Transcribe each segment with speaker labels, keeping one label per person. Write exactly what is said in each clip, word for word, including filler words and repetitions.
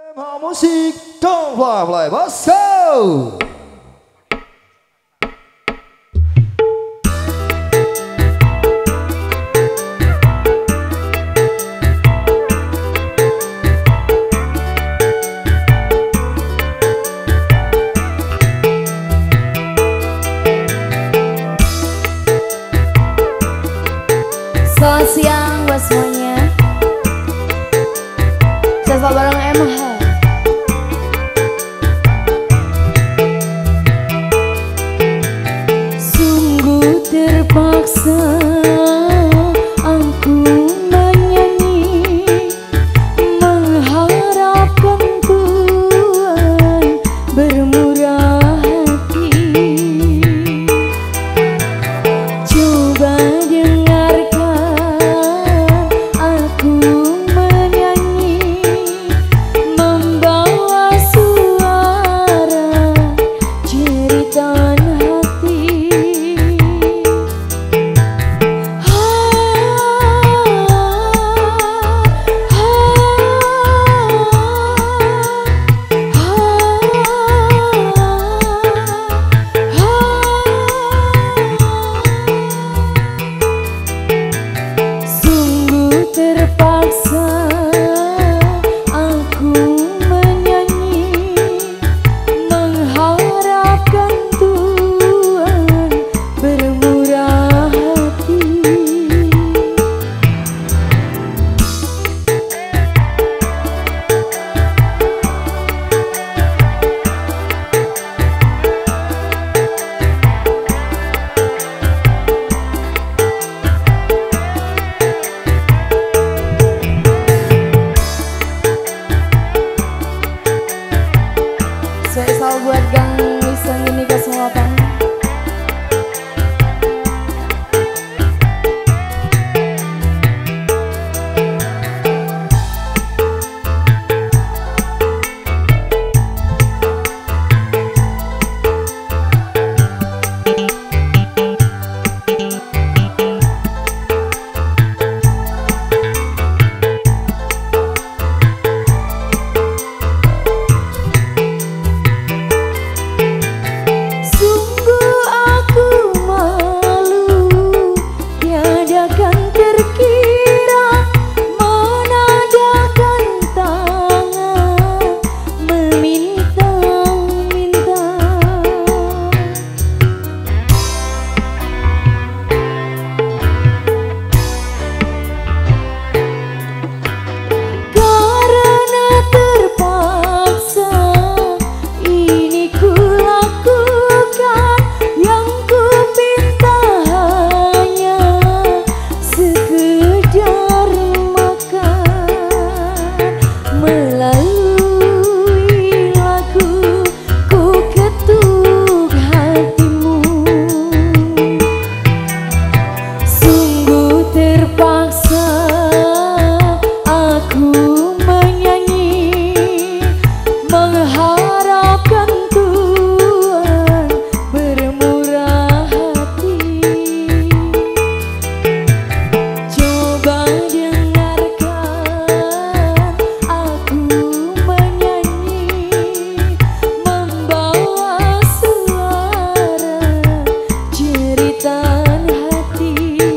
Speaker 1: Musik, don't fly, fly, let's go!
Speaker 2: Selamat siang buat semuanya. Selva bareng M H. Sungguh terpaksa aku menyanyi, mengharapkan Tuhan bermurah hati. Coba dengarkan aku menyanyi, membawa suara jeritan hati. Sungguh terpaksa aku menyanyi, mengharapkan Tuhan bermurah hati. Spesial buat Gang Wiseng ini ke semua Bang. Sungguh aku malu, tiadakan terkira, menadakan tangan meminta-minta. Karena terpaksa ini kulakukan, yang ku minta hanya sekedar makan. Melalui lagu ku ketuk hatimu. Sungguh terpaksa aku menyanyi, mengharapkan Tuhan bermurah hati. Coba dengarkan aku menyanyi, membawa suara jeritan hati.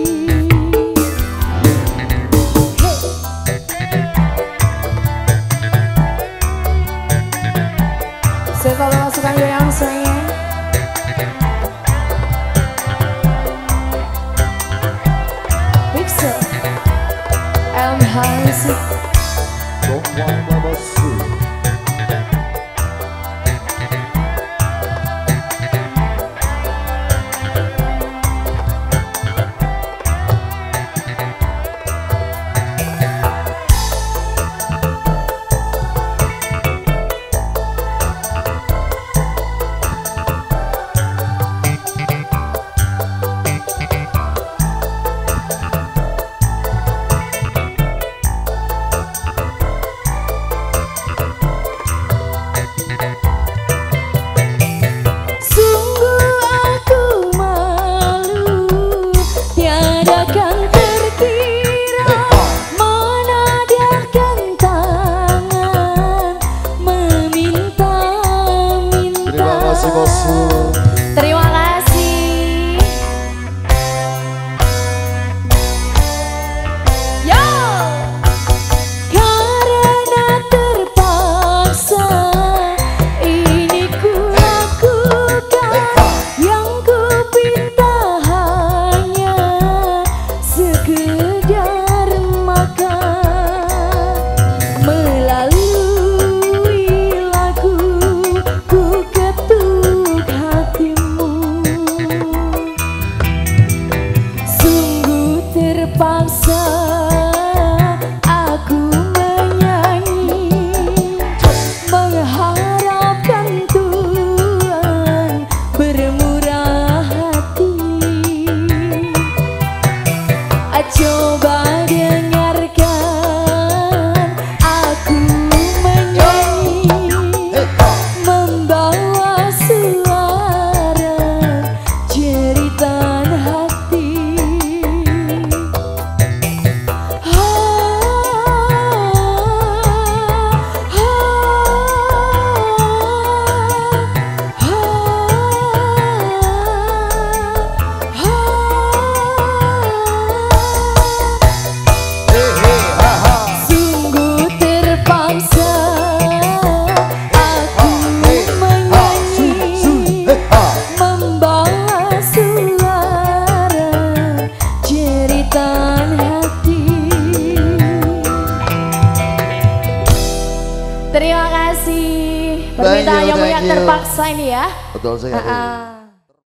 Speaker 2: Saya kalau masukkan yang saya. Pixel M H Musik.
Speaker 1: Don't fly, fly, let's go! bosku.
Speaker 2: Terima kasih. Yo, karena terpaksa ini ku lakukan, yang ku pinta hanya sekedar makan. Melalui lagu ku ketuk hatimu, sungguh terpaksa aku menyanyi, mengharapkan Tuhan bermurah hati. Coba dengarkan aku menyanyi, membawa suara jeritan hati. Sungguh terpaksa aku menyanyi, membawa suara jeritan hati. Terima kasih. Permintaan yang
Speaker 1: thank
Speaker 2: banyak
Speaker 1: you.
Speaker 2: terpaksa ini ya.
Speaker 1: Betul sekali.
Speaker 2: Ah, ah.